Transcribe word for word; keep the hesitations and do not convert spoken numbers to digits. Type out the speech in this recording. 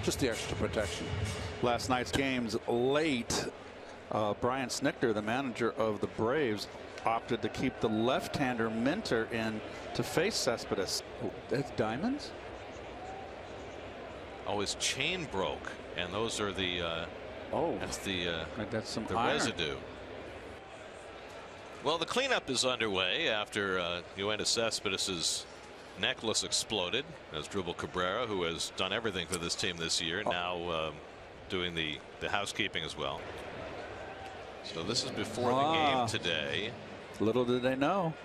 Just the extra protection. Last night's games late. Uh, Brian Snicker, the manager of the Braves, opted to keep the left-hander Minter in to face Cespedes. Oh, that's diamonds. Oh, his chain broke, and those are the. Uh, oh, that's the. Uh, that's some the iron. residue. Well, the cleanup is underway after uh, Yoenis Cespedes' necklace exploded. As Dribble Cabrera, who has done everything for this team this year, oh. now um, doing the the housekeeping as well. So this is before ah. the game today. Little did they know.